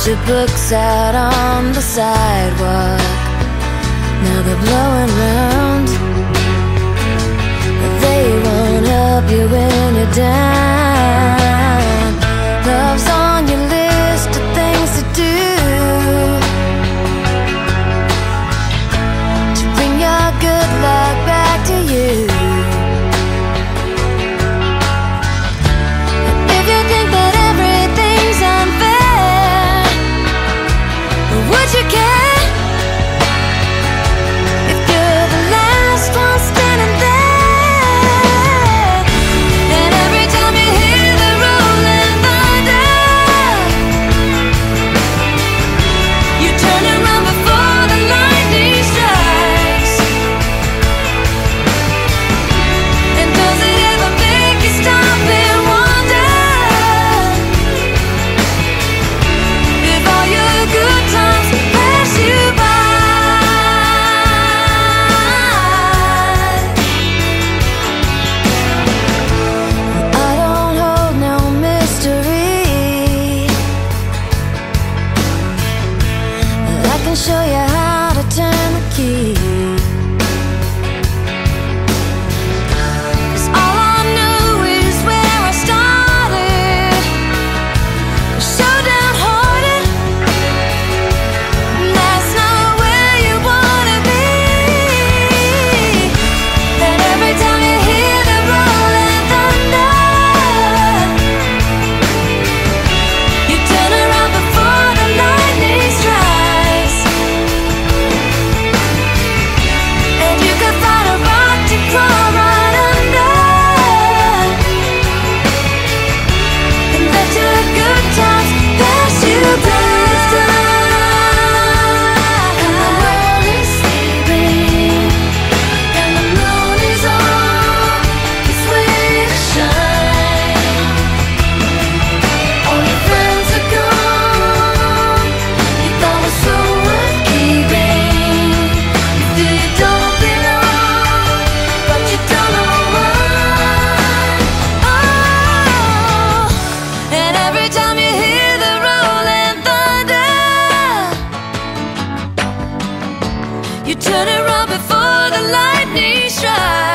Picture books out on the sidewalk, now they're blowing round. They won't help you when you're down. Love's on your list of things to do, to bring your good luck back to you. If you think that everything's unfair, would you care if you're the last one standing there? And every time you hear the rolling thunder, you turn around before the lightning strikes. And does it ever make you stop and wonder if all your good times pass you by? I don't hold no mystery, but I can show you how to turn the key. 'Cause all I know is where I started, so downhearted. That's not where you wanna be. And every time you hear the rolling thunder, you turn around before the lightning strikes. And you could find a rock to crawl right under, and let your good times pass you by. And the world is sleeping, and the moon is on its way to shine. All your friends are gone, you thought was so worth keeping. You don't belong, but you don't know why. Oh, and every time you hear the rolling thunder, you turn around before the lightning strikes.